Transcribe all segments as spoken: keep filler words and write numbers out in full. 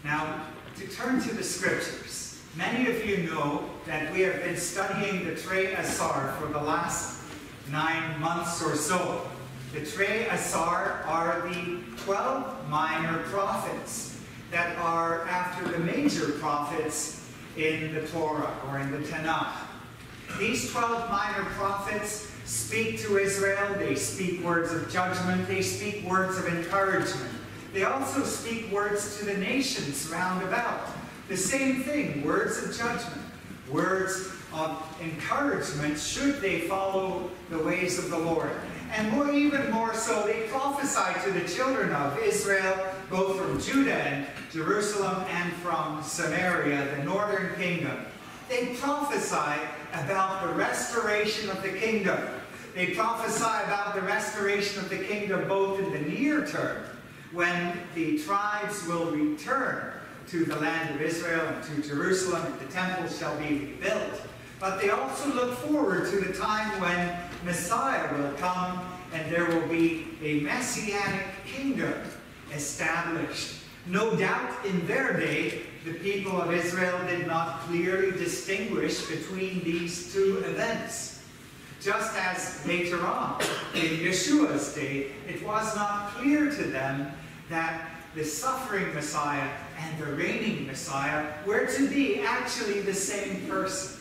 Now, to turn to the scriptures, many of you know that we have been studying the Trei Asar for the last nine months or so. The Trei Asar are the twelve minor prophets that are after the major prophets in the Torah or in the Tanakh. These twelve minor prophets speak to Israel. They speak words of judgment. They speak words of encouragement. They also speak words to the nations round about. The same thing, words of judgment, words of encouragement should they follow the ways of the Lord. And more, even more so, they prophesy to the children of Israel, both from Judah and Jerusalem and from Samaria, the northern kingdom. They prophesy about the restoration of the kingdom. They prophesy about the restoration of the kingdom both in the near term, when the tribes will return to the land of Israel and to Jerusalem, and the temple shall be rebuilt. But they also look forward to the time when Messiah will come and there will be a messianic kingdom established. No doubt in their day, the people of Israel did not clearly distinguish between these two events. Just as later on, in Yeshua's day, it was not clear to them that the suffering Messiah and the reigning Messiah were to be actually the same person.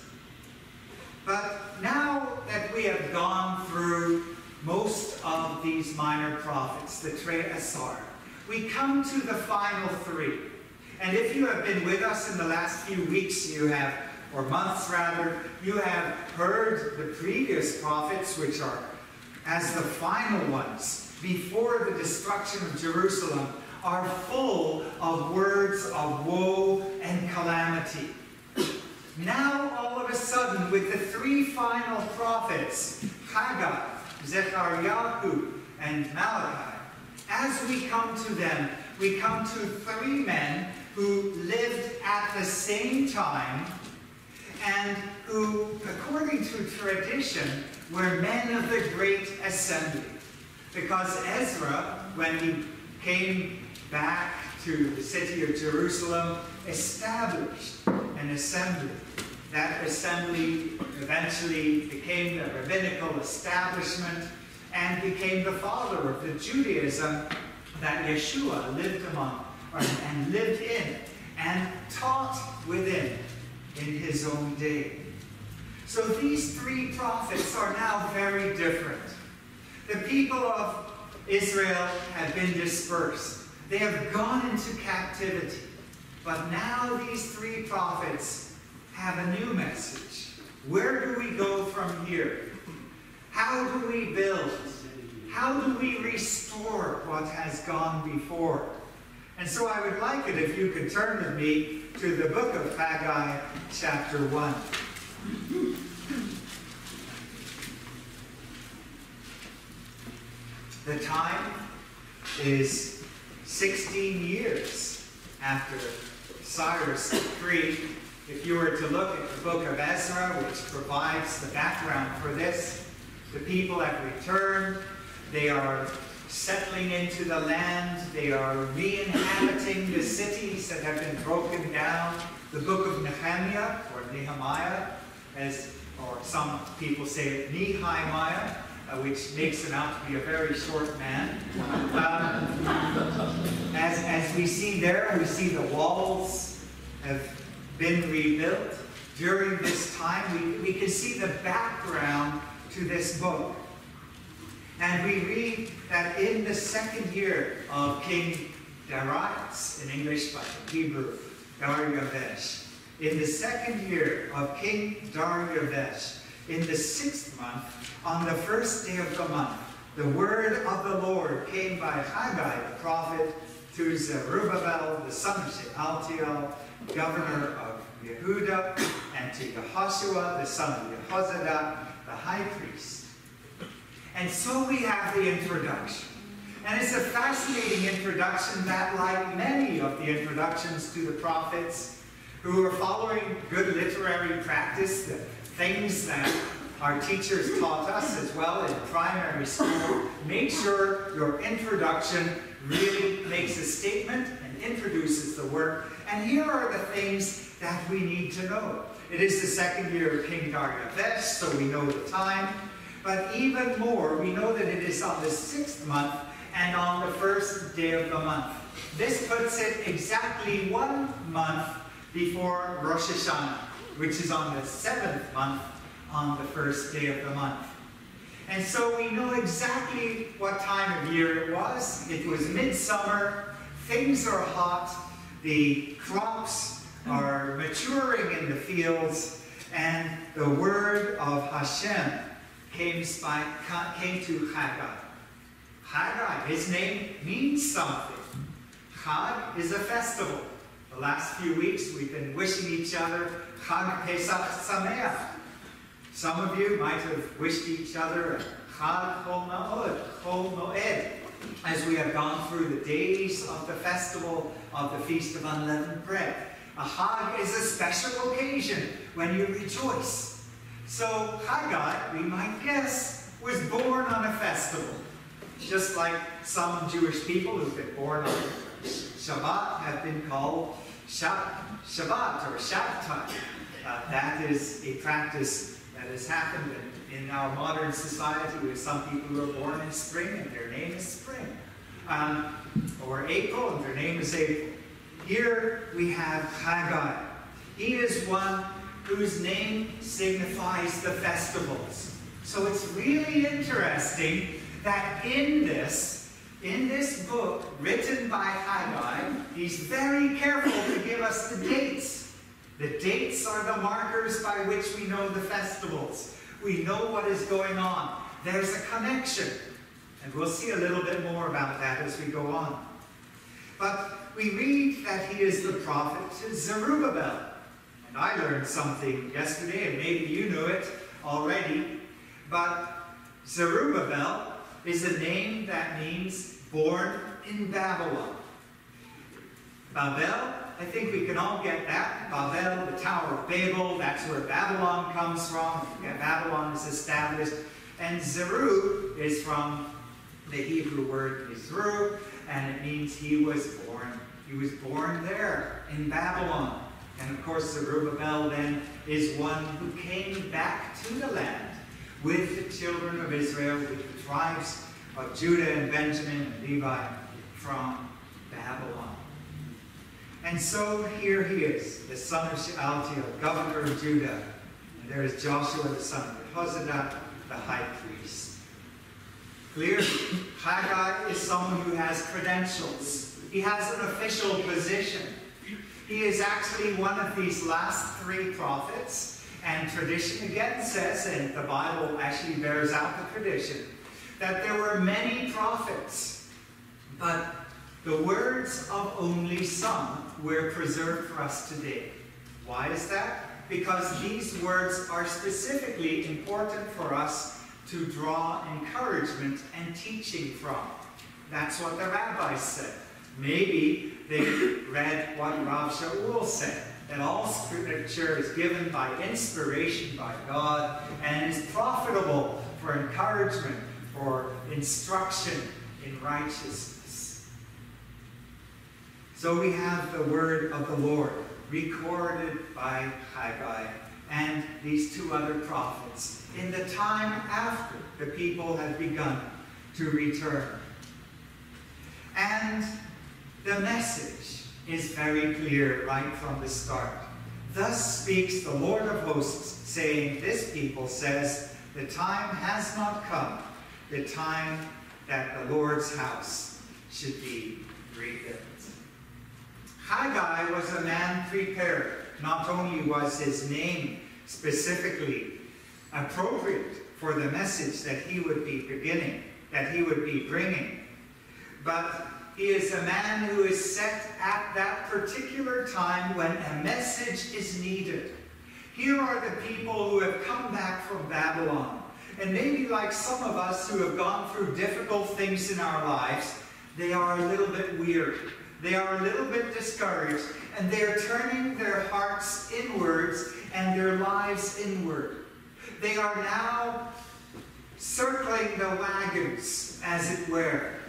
But now that we have gone through most of these minor prophets, the Trei Asar, we come to the final three. And if you have been with us in the last few weeks, you have, or months rather, you have heard the previous prophets, which are as the final ones, before the destruction of Jerusalem, are full of words of woe and calamity. Now, all of a sudden, with the three final prophets, Haggai, Zechariah, and Malachi, as we come to them, we come to three men who lived at the same time and who, according to tradition, were men of the great assembly. Because Ezra, when he came back to the city of Jerusalem, established an assembly. That assembly eventually became the rabbinical establishment and became the father of the Judaism that Yeshua lived among and lived in and taught within in his own day. So these three prophets are now very different. The people of Israel have been dispersed. They have gone into captivity. But now these three prophets have a new message. Where do we go from here? How do we build? How do we restore what has gone before? And so I would like it if you could turn with me to the book of Haggai, chapter one. The time is sixteen years after Cyrus the Great. If you were to look at the book of Ezra, which provides the background for this, the people have returned. They are settling into the land. They are re-inhabiting the cities that have been broken down. The book of Nehemiah, or Nehemiah, as or some people say it, Nehemiah, uh, which makes him out to be a very short man. Um, as, as we see there, we see the walls have been rebuilt. During this time, we, we can see the background to this book. And we read that in the second year of King Darius, in English but in Hebrew, Darius, in the second year of King Darius, in the sixth month, on the first day of the month, the word of the Lord came by Haggai the prophet to Zerubbabel, the son of Shealtiel, governor of Yehuda, and to Yehoshua, the son of Jehozadak, the high priest. And so we have the introduction. And it's a fascinating introduction that, like many of the introductions to the prophets, who are following good literary practice, the things that our teachers taught us as well in primary school, make sure your introduction really makes a statement and introduces the work. And here are the things that we need to know. It is the second year of King Darius, so we know the time. But even more, we know that it is on the sixth month and on the first day of the month. This puts it exactly one month before Rosh Hashanah, which is on the seventh month on the first day of the month. And so we know exactly what time of year it was. It was midsummer, things are hot, the crops are maturing in the fields, and the word of Hashem came, by, came to Haggai. Haggai, his name means something. Chag is a festival. The last few weeks we've been wishing each other Chag Pesach Sameach. Some of you might have wished each other a Chag Chol Moed, Chol Moed, as we have gone through the days of the festival of the Feast of Unleavened Bread. A Chag is a special occasion when you rejoice. So Haggai, we might guess, was born on a festival. Just like some Jewish people who've been born on Shabbat have been called Shabbat or Shabbatai. Uh, that is a practice that has happened in, in our modern society with some people who are born in spring and their name is Spring. Um, or April and their name is April. Here we have Haggai. He is one whose name signifies the festivals. So it's really interesting that in this, in this book written by Haggai, he's very careful to give us the dates. The dates are the markers by which we know the festivals. We know what is going on. There's a connection. And we'll see a little bit more about that as we go on. But we read that he is the prophet Zerubbabel. And I learned something yesterday, and maybe you knew it already. But Zerubbabel is a name that means born in Babylon. Babel, I think we can all get that. Babel, the Tower of Babel, that's where Babylon comes from. Yeah, Babylon is established. And Zeru is from the Hebrew word Yisru, and it means he was born. He was born there in Babylon. And of course, Zerubbabel then is one who came back to the land with the children of Israel, with the tribes of Judah and Benjamin and Levi from Babylon. And so here he is, the son of Shealtiel, governor of Judah. And there is Joshua, the son of Jehozadak, the high priest. Clearly, Haggai is someone who has credentials. He has an official position. He is actually one of these last three prophets. And tradition again says, and the Bible actually bears out the tradition, that there were many prophets, but the words of only some were preserved for us today. Why is that? Because these words are specifically important for us to draw encouragement and teaching from. That's what the rabbis said. Maybe they read what Rav Shaul said, that all scripture is given by inspiration by God and is profitable for encouragement, for instruction in righteousness. So we have the word of the Lord recorded by Haggai and these two other prophets in the time after the people had begun to return. And the message is very clear right from the start. Thus speaks the Lord of hosts, saying, this people says, the time has not come, the time that the Lord's house should be rebuilt. Haggai was a man prepared. Not only was his name specifically appropriate for the message that he would be beginning, that he would be bringing, but he is a man who is set at that particular time when a message is needed. Here are the people who have come back from Babylon. And maybe like some of us who have gone through difficult things in our lives, they are a little bit weary. They are a little bit discouraged. And they're turning their hearts inwards and their lives inward. They are now circling the wagons, as it were.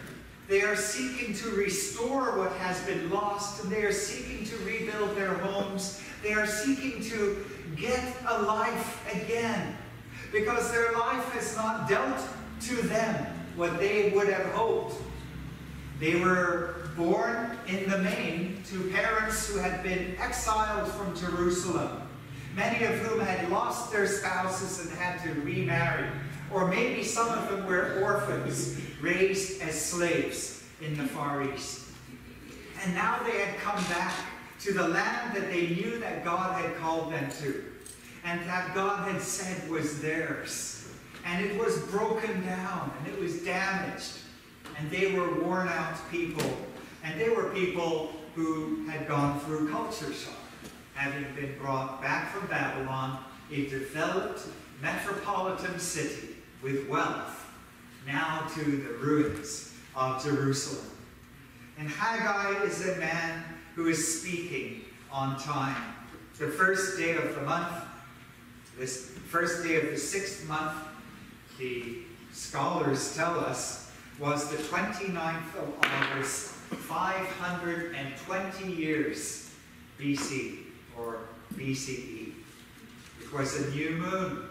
They are seeking to restore what has been lost, and they are seeking to rebuild their homes. They are seeking to get a life again, because their life has not dealt to them what they would have hoped. They were born in the main to parents who had been exiled from Jerusalem, many of whom had lost their spouses and had to remarry. Or maybe some of them were orphans, raised as slaves in the Far East. And now they had come back to the land that they knew that God had called them to, and that God had said was theirs. And it was broken down, and it was damaged, and they were worn out people. And they were people who had gone through culture shock, having been brought back from Babylon, a developed metropolitan city with wealth, now to the ruins of Jerusalem. And Haggai is a man who is speaking on time. The first day of the month, this first day of the sixth month, the scholars tell us, was the twenty-ninth of August, five hundred twenty years B C, or B C E. It was a new moon,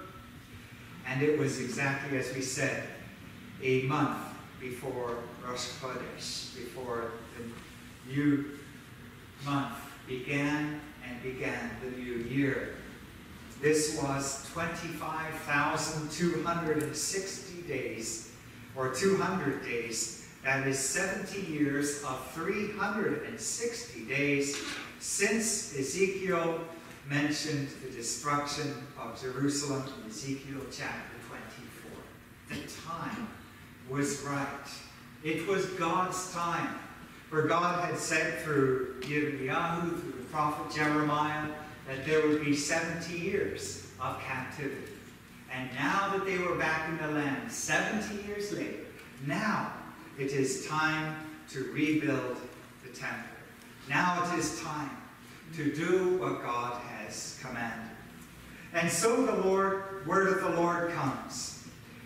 and it was exactly as we said, a month before Rosh Chodesh, before the new month began and began the new year. This was twenty-five thousand two hundred sixty days, or two hundred days. That is seventy years of three hundred sixty days since Ezekiel mentioned the destruction of Jerusalem in Ezekiel chapter twenty-four. The time was right. It was God's time. For God had said through Yirmiyahu, through the prophet Jeremiah, that there would be seventy years of captivity. And now that they were back in the land, seventy years later, now it is time to rebuild the temple. Now it is time to do what God has commanded. And so the Lord, word of the Lord comes.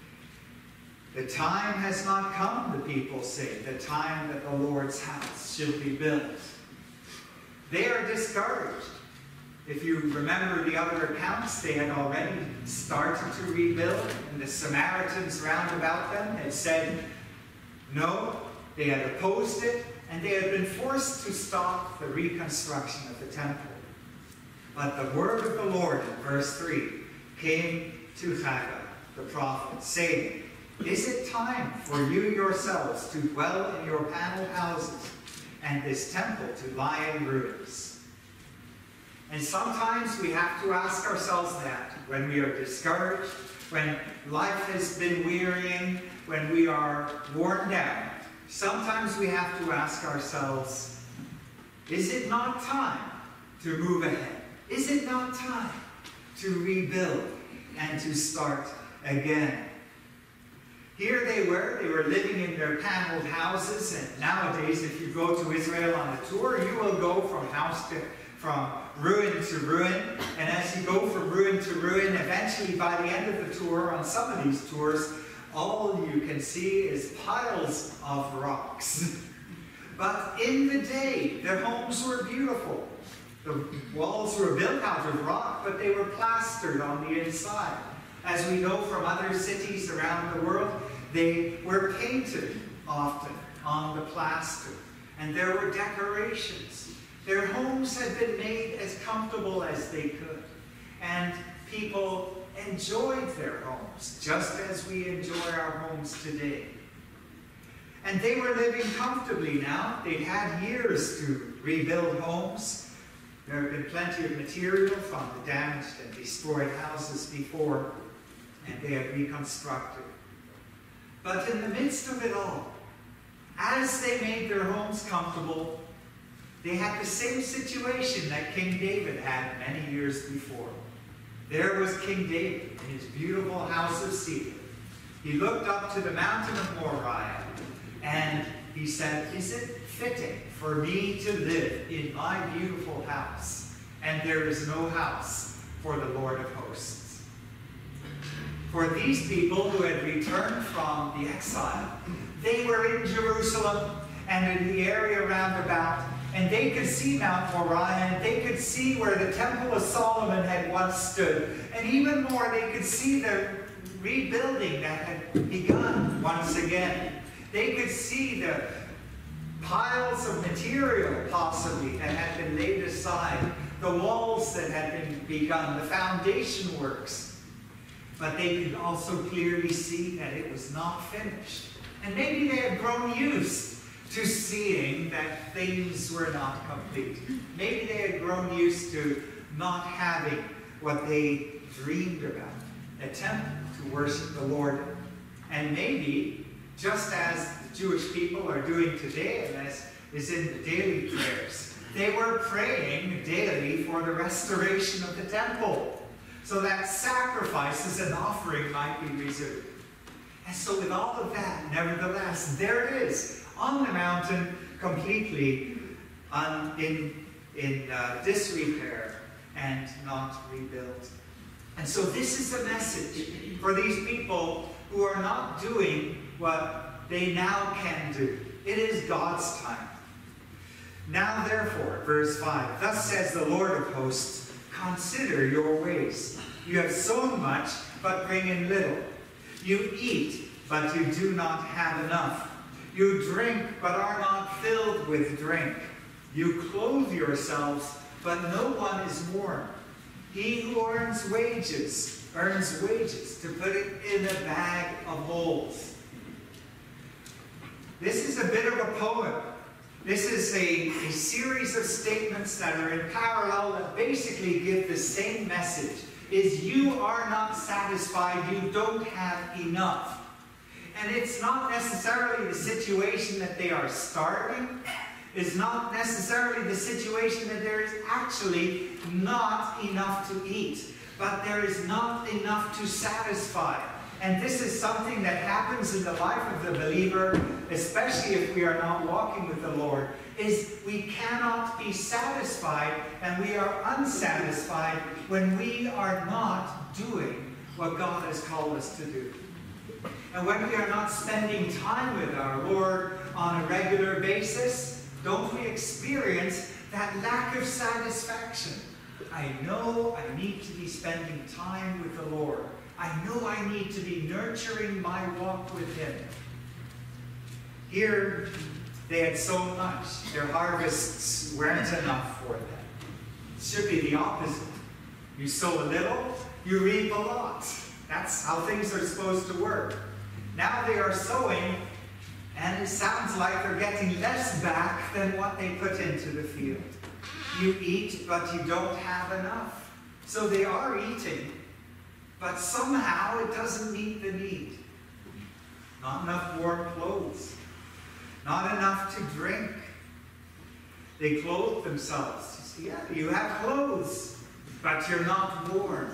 The time has not come, the people say, the time that the Lord's house should be built. They are discouraged. If you remember the other accounts, they had already started to rebuild, and the Samaritans round about them had said no. They had opposed it, and they had been forced to stop the reconstruction of the temple. But the word of the Lord, in verse three, came to Haggai, the prophet, saying, "Is it time for you yourselves to dwell in your paneled houses, and this temple to lie in ruins?" And sometimes we have to ask ourselves that when we are discouraged, when life has been wearying, when we are worn down. Sometimes we have to ask ourselves, is it not time to move ahead? Is it not time to rebuild and to start again? Here they were, they were living in their paneled houses, and nowadays if you go to Israel on a tour, you will go from house to from ruin to ruin, and as you go from ruin to ruin, eventually by the end of the tour, on some of these tours, all you can see is piles of rocks. But in the day, their homes were beautiful. The walls were built out of rock, but they were plastered on the inside. As we know from other cities around the world, they were painted often on the plaster, and there were decorations. Their homes had been made as comfortable as they could, and people enjoyed their homes, just as we enjoy our homes today. And they were living comfortably now. They'd had years to rebuild homes. There had been plenty of material from the damaged and destroyed houses before, and they had reconstructed. But in the midst of it all, as they made their homes comfortable, they had the same situation that King David had many years before. There was King David in his beautiful house of cedar. He looked up to the mountain of Moriah, and he said, "Is it fitting for me to live in my beautiful house? And there is no house for the Lord of hosts." For these people who had returned from the exile, They were in Jerusalem and in the area round about, and they could see Mount Moriah, and they could see where the Temple of Solomon had once stood. And even more, they could see the rebuilding that had begun once again. They could see the piles of material, possibly, that had been laid aside, the walls that had been begun, the foundation works. But they could also clearly see that it was not finished. And maybe they had grown used to seeing that things were not complete. Maybe they had grown used to not having what they dreamed about, a temple to worship the Lord. And maybe, just as the Jewish people are doing today, and as is in the daily prayers, they were praying daily for the restoration of the temple, so that sacrifices and offering might be resumed. And so with all of that, nevertheless, there it is, on the mountain, completely un, in, in uh, disrepair and not rebuilt. And so this is the message for these people who are not doing what they now can do. It is God's time. Now therefore, verse five, thus says the Lord of hosts, consider your ways. You have sown much, but bring in little. You eat, but you do not have enough. You drink, but are not filled with drink. You clothe yourselves, but no one is warm. He who earns wages, earns wages to put it in a bag of holes. This is a bit of a poem. This is a, a series of statements that are in parallel that basically give the same message. Is you are not satisfied, you don't have enough. And it's not necessarily the situation that they are starving. It's not necessarily the situation that there is actually not enough to eat. But there is not enough to satisfy. And this is something that happens in the life of the believer, especially if we are not walking with the Lord, is we cannot be satisfied and we are unsatisfied when we are not doing what God has called us to do. And when we are not spending time with our Lord on a regular basis, don't we experience that lack of satisfaction? I know I need to be spending time with the Lord. I know I need to be nurturing my walk with Him. Here, they had sown much. Their harvests weren't enough for them. It should be the opposite. You sow a little, you reap a lot. That's how things are supposed to work. Now they are sowing, and it sounds like they're getting less back than what they put into the field. You eat, but you don't have enough. So they are eating, but somehow it doesn't meet the need. Not enough warm clothes. Not enough to drink. They clothe themselves. Yeah, you have clothes, but you're not warm.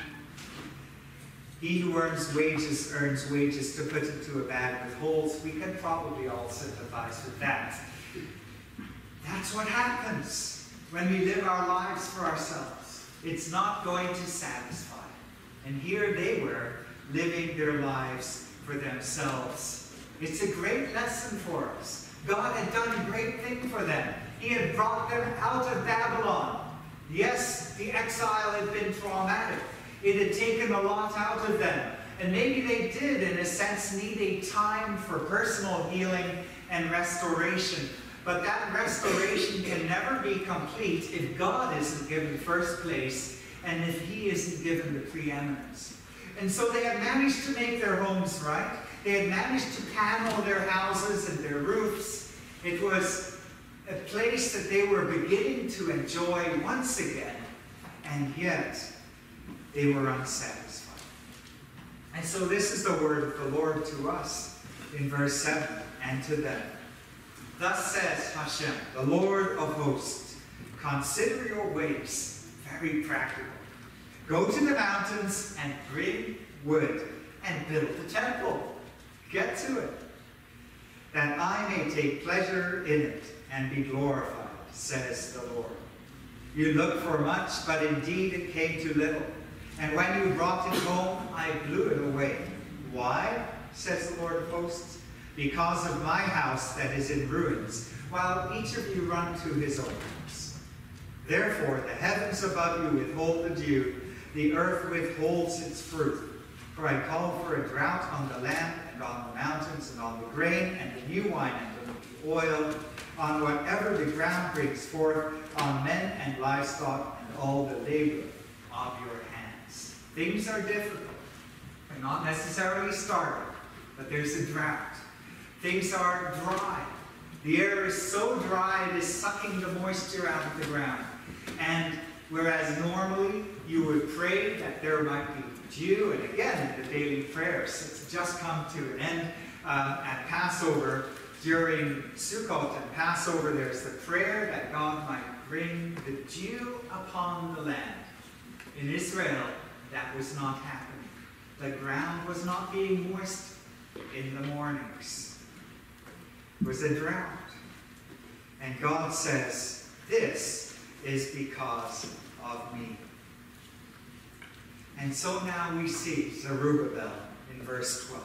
He who earns wages earns wages to put into a bag with holes. We can probably all sympathize with that. That's what happens when we live our lives for ourselves. It's not going to satisfy. And here they were living their lives for themselves. It's a great lesson for us. God had done a great thing for them. He had brought them out of Babylon. Yes, the exile had been traumatic. It had taken a lot out of them. And maybe they did, in a sense, need a time for personal healing and restoration. But that restoration can never be complete if God isn't given first place and if He isn't given the preeminence. And so they had managed to make their homes right. They had managed to panel their houses and their roofs. It was a place that they were beginning to enjoy once again. And yet, they were unsatisfied. And so this is the word of the Lord to us in verse seven, and to them. Thus says Hashem, the Lord of hosts, consider your ways. Very practical. Go to the mountains and bring wood and build the temple. Get to it, that I may take pleasure in it and be glorified, says the Lord. You looked for much, but indeed it came to little. And when you brought it home, I blew it away. Why, says the Lord of hosts? because of my house that is in ruins, while each of you run to his own house. Therefore the heavens above you withhold the dew, the earth withholds its fruit. For I call for a drought on the land and on the mountains and on the grain and the new wine and the oil, on whatever the ground brings forth, on men and livestock and all the labor of your hands. Things are difficult. They're not necessarily starving, but there's a drought. Things are dry. The air is so dry it is sucking the moisture out of the ground. And whereas normally you would pray that there might be dew, and again in the daily prayers, it's just come to an end um, at Passover. During Sukkot and Passover, there's the prayer that God might bring the dew upon the land. In Israel, that was not happening. The ground was not being moist in the mornings. It was a drought. And God says, this is because of me. And so now we see Zerubbabel in verse twelve.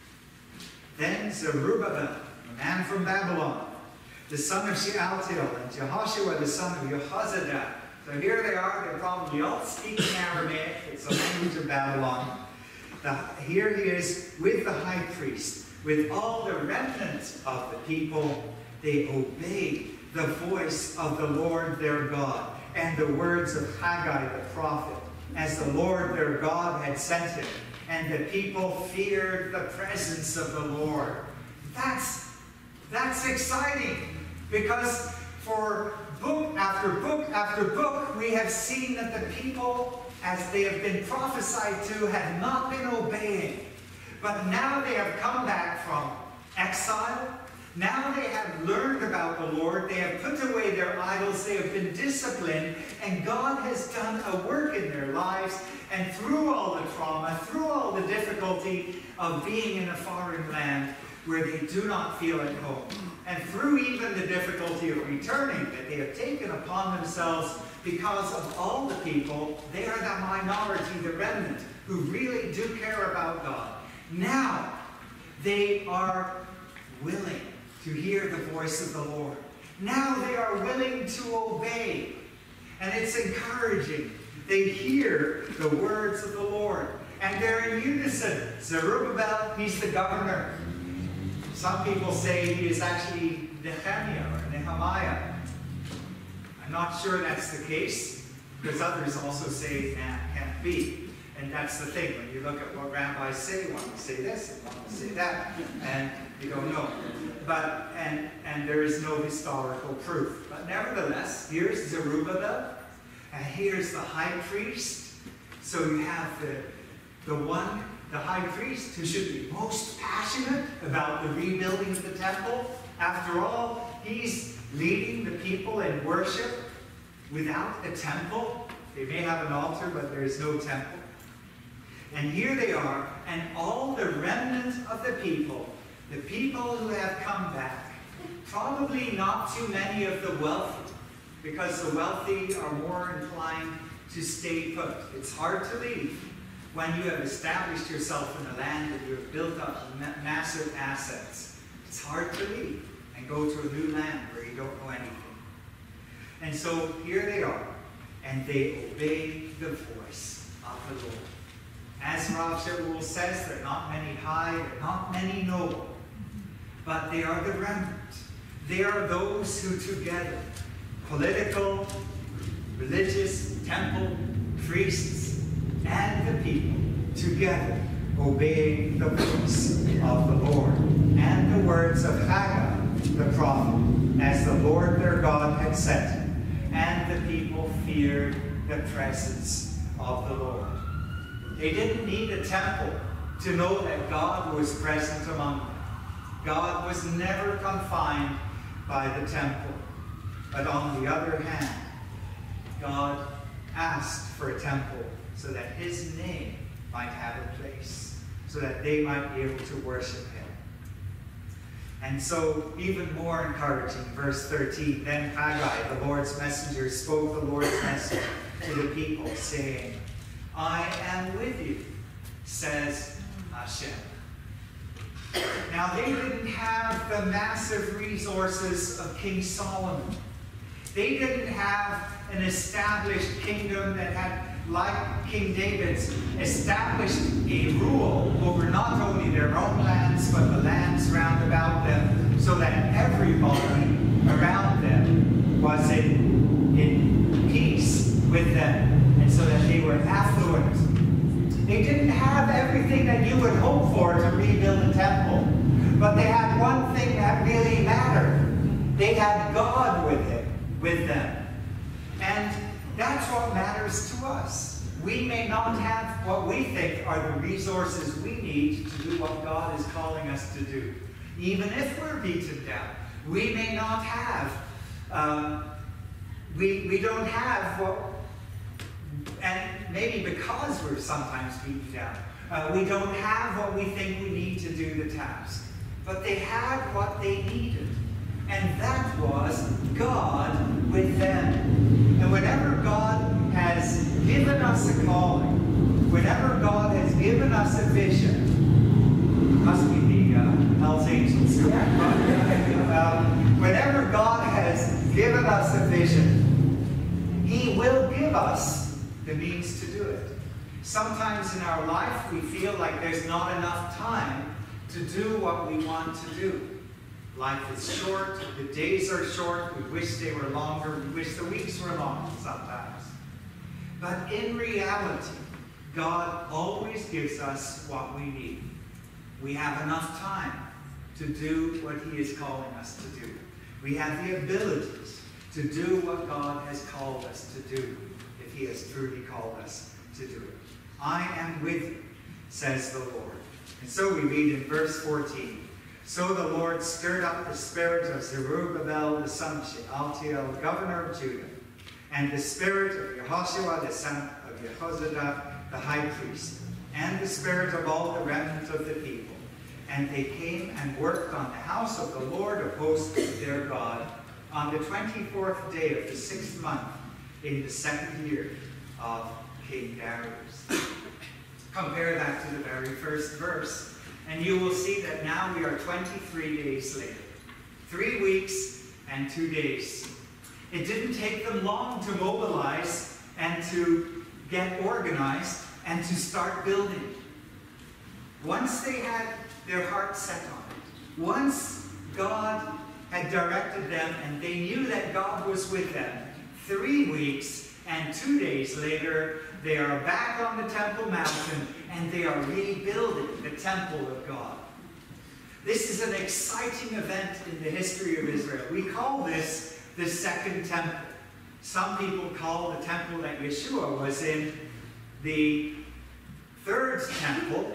Then Zerubbabel, a man from Babylon, the son of Shealtiel, and Jehoshua, the son of Jehozadak. So here they are, they're probably all speaking Aramaic. It's the language of Babylon. The, here he is with the high priest, with all the remnants of the people. They obeyed the voice of the Lord their God and the words of Haggai the prophet, as the Lord their God had sent him. And the people feared the presence of the Lord. That's, that's exciting, because for book after book after book, we have seen that the people, as they have been prophesied to, have not been obeying. But now they have come back from exile. Now they have learned about the Lord. They have put away their idols. They have been disciplined. And God has done a work in their lives. And through all the trauma, through all the difficulty of being in a foreign land where they do not feel at home, and through even the difficulty of returning that they have taken upon themselves because of all the people, they are the minority, the remnant, who really do care about God. Now, they are willing to hear the voice of the Lord. Now they are willing to obey. And it's encouraging. They hear the words of the Lord. And they're in unison. Zerubbabel, he's the governor. Some people say he is actually Nehemiah or Nehemiah. I'm not sure that's the case, because others also say that can't be. And that's the thing, when you look at what rabbis say, one will say this and one will say that, and you don't know. But, and, and there is no historical proof. But nevertheless, here's Zerubbabel, and here's the high priest. So you have the, the one, the high priest, who should be most passionate about the rebuilding of the temple. After all, he's leading the people in worship without a temple. They may have an altar, but there is no temple. And here they are, and all the remnant of the people, the people who have come back, probably not too many of the wealthy, because the wealthy are more inclined to stay put. It's hard to leave when you have established yourself in a land and you have built up ma massive assets. It's hard to leave and go to a new land where you don't know anything. And so here they are, and they obey the voice of the Lord. As Rav Shaul says, they're not many high, they're not many noble, but they are the remnant. They are those who together, political, religious, temple, priests, and the people, together obeying the voice of the Lord and the words of Haggai the prophet, as the Lord their God had sent him, and the people feared the presence of the Lord. They didn't need a temple to know that God was present among them. God was never confined by the temple. But on the other hand, God asked for a temple so that his name might have a place, so that they might be able to worship him. And so, even more encouraging, verse thirteen, then Haggai, the Lord's messenger, spoke the Lord's message to the people, saying, I am with you, says Hashem. Now, they didn't have the massive resources of King Solomon. They didn't have an established kingdom that had, like King David's, established a rule over not only their own lands, but the lands round about them, so that everybody around them was in, in peace with them, and so that they were affluent. They didn't have everything that you would hope for to rebuild a temple, but they had one thing that really mattered. They had God with it, with them. And that's what matters to us. We may not have what we think are the resources we need to do what God is calling us to do. Even if we're beaten down, we may not have, um, we, we don't have what, and maybe because we're sometimes beaten down, uh, we don't have what we think we need to do the task. But they had what they needed. And that was God with them. And whenever God has given us a calling, whenever God has given us a vision, must be the uh, Hell's Angels. um, whenever God has given us a vision, He will give us the means to do it. Sometimes in our life we feel like there's not enough time to do what we want to do. Life is short, the days are short, we wish they were longer, we wish the weeks were longer sometimes. But in reality, God always gives us what we need. We have enough time to do what He is calling us to do. We have the abilities to do what God has called us to do, if He has truly called us to do it. I am with you, says the Lord. And so we read in verse fourteen, so the Lord stirred up the spirit of Zerubbabel, the son of Shealtiel, governor of Judah, and the spirit of Jehoshua, the son of Jehozadak, the high priest, and the spirit of all the remnant of the people. And they came and worked on the house of the Lord of hosts, their God, on the twenty-fourth day of the sixth month, in the second year of King Darius. Compare that to the very first verse. And you will see that now we are twenty-three days later. Three weeks and two days. It didn't take them long to mobilize and to get organized and to start building. Once they had their heart set on it, once God had directed them and they knew that God was with them, three weeks and two days later, they are back on the Temple Mountain and they are rebuilding the temple of God. This is an exciting event in the history of Israel. We call this the Second Temple. Some people call the temple that Yeshua was in the Third Temple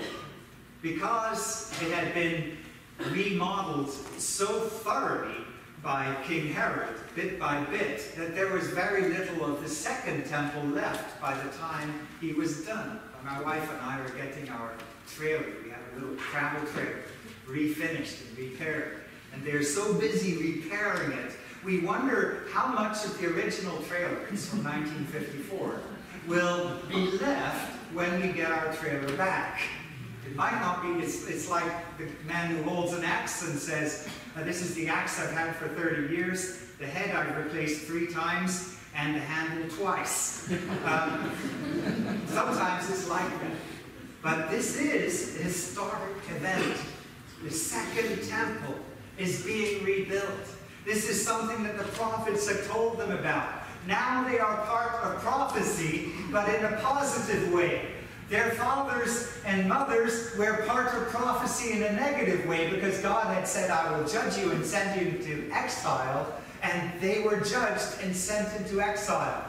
because it had been remodeled so thoroughly by King Herod, bit by bit, that there was very little of the Second Temple left by the time he was done. My wife and I are getting our trailer. We have a little travel trailer, refinished and repaired. And they're so busy repairing it, we wonder how much of the original trailer, it's from nineteen fifty-four, will be left when we get our trailer back. It might not be, it's, it's like the man who holds an axe and says, this is the axe I've had for thirty years, the head I've replaced three times, and the handle twice. Um, sometimes it's like that. But this is a historic event. The Second Temple is being rebuilt. This is something that the prophets have told them about. Now they are part of prophecy, but in a positive way. Their fathers and mothers were part of prophecy in a negative way because God had said, I will judge you and send you to exile. And they were judged and sent into exile.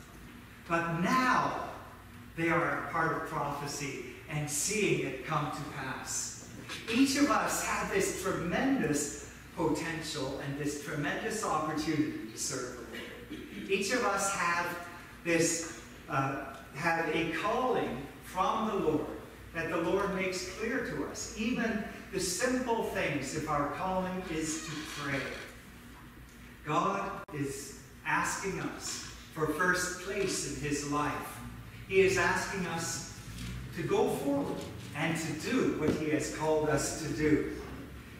But now they are a part of prophecy and seeing it come to pass. Each of us have this tremendous potential and this tremendous opportunity to serve the Lord. Each of us have this, uh, have a calling from the Lord that the Lord makes clear to us. Even the simple things, if our calling is to pray. God is asking us for first place in His life. He is asking us to go forward and to do what He has called us to do.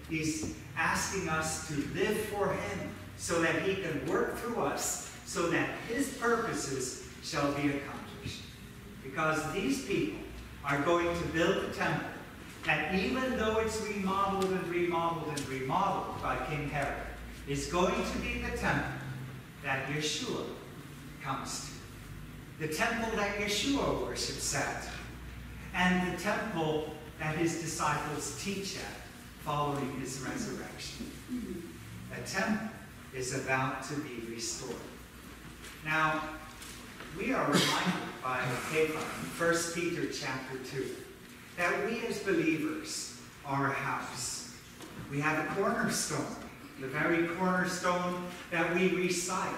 He's asking us to live for him so that he can work through us so that his purposes shall be accomplished. Because these people are going to build a temple that, even though it's remodeled and remodeled and remodeled by King Herod, is going to be the temple that Yeshua comes to. The temple that Yeshua worships at. And the temple that his disciples teach at following his resurrection. The temple is about to be restored. Now, we are reminded by Kepha in First Peter chapter two that we as believers are a house. We have a cornerstone, the very cornerstone that we recite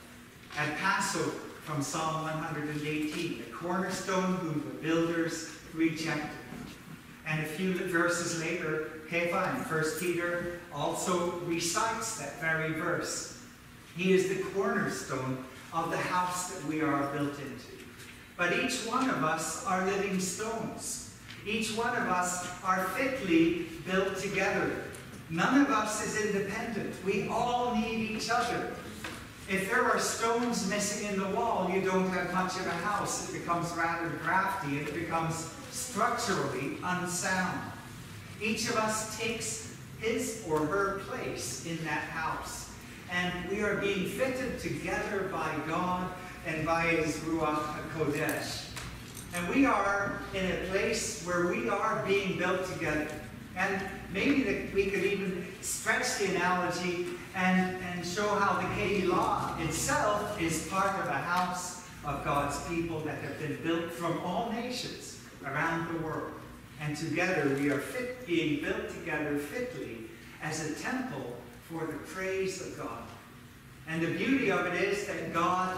at Passover from Psalm one hundred eighteen, the cornerstone whom the builders rejected. And a few verses later, Kepha in First Peter also recites that very verse. He is the cornerstone of the house that we are built into. But each one of us are living stones. Each one of us are fitly built together. None of us is independent. We all need each other. If there are stones missing in the wall, you don't have much of a house. It becomes rather drafty and it becomes structurally unsound. Each of us takes his or her place in that house. And we are being fitted together by God and by his Ruach HaKodesh. And we are in a place where we are being built together. And maybe that we could even stretch the analogy and, and show how the Keilah itself is part of a house of God's people that have been built from all nations around the world. And together we are fit, being built together fitly as a temple for the praise of God. And the beauty of it is that God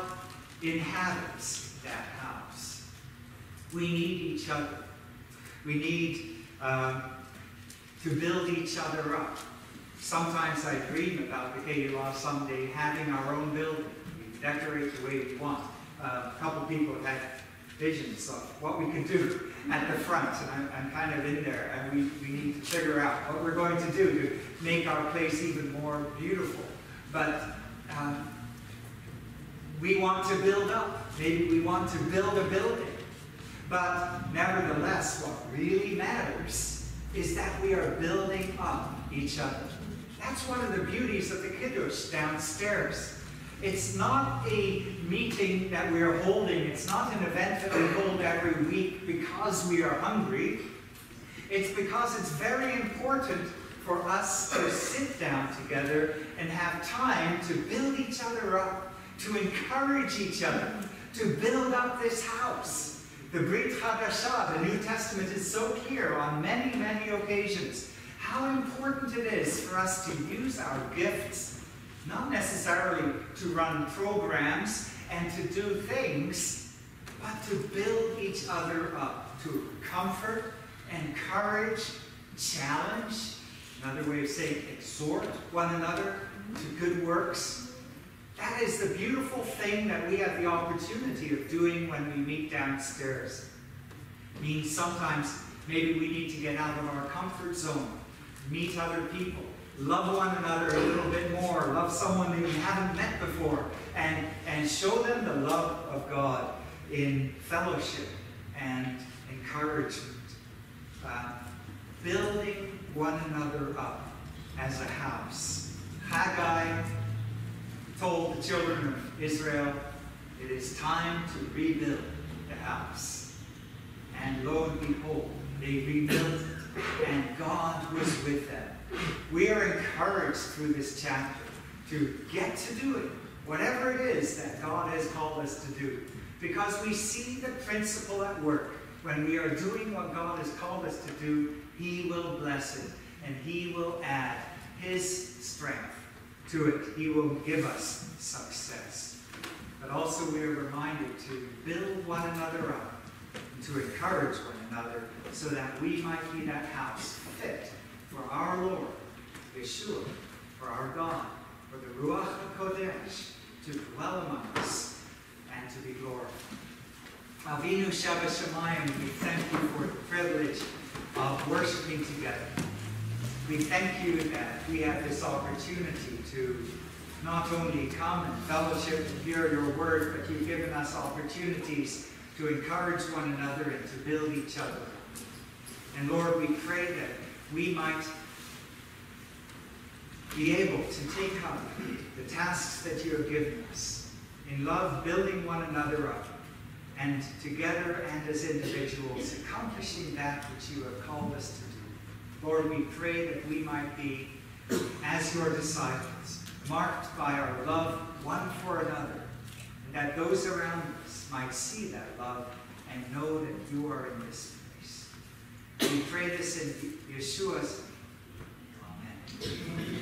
inhabits that house. We need each other. We need uh, to build each other up. Sometimes I dream about the Keilah someday having our own building. We decorate the way we want. Uh, a couple people had visions of what we could do at the front, and I'm, I'm kind of in there, and we, we need to figure out what we're going to do to make our place even more beautiful. But um, we want to build up. Maybe we want to build a building. But nevertheless, what really matters is that we are building up each other. That's one of the beauties of the Kiddush downstairs. It's not a meeting that we are holding. It's not an event that we hold every week because we are hungry. It's because it's very important for us to sit down together and have time to build each other up, to encourage each other, to build up this house. The Brit Hadashah, the New Testament, is so clear on many, many occasions how important it is for us to use our gifts, not necessarily to run programs and to do things, but to build each other up, to comfort, encourage, challenge, another way of saying exhort one another to good works. That is the beautiful thing that we have the opportunity of doing when we meet downstairs. It means sometimes maybe we need to get out of our comfort zone, meet other people, love one another a little bit more, love someone that you haven't met before, and, and show them the love of God in fellowship and encouragement. Uh, building one another up as a house. Haggai told the children of Israel, it is time to rebuild the house. And lo and behold, they rebuilt it, and God was with them. We are encouraged through this chapter to get to do it, whatever it is that God has called us to do, because we see the principle at work. When we are doing what God has called us to do, He will bless it, and He will add His strength to it. He will give us success. But also we are reminded to build one another up, and to encourage one another, so that we might be that house fit for our Lord, Yeshua, for our God, for the Ruach HaKodesh to dwell among us and to be glorified. Avinu Shabbat Shemayim, we thank you for the privilege of worshiping together. We thank you that we have this opportunity to not only come and fellowship and hear your word, but you've given us opportunities to encourage one another and to build each other up. And Lord, we pray that we might be able to take up the tasks that you have given us in love, building one another up, and together and as individuals accomplishing that which you have called us to do. Lord, we pray that we might be, as your disciples, marked by our love one for another, and that those around us might see that love and know that you are in this place. We pray this in Yeshua's name. Amen.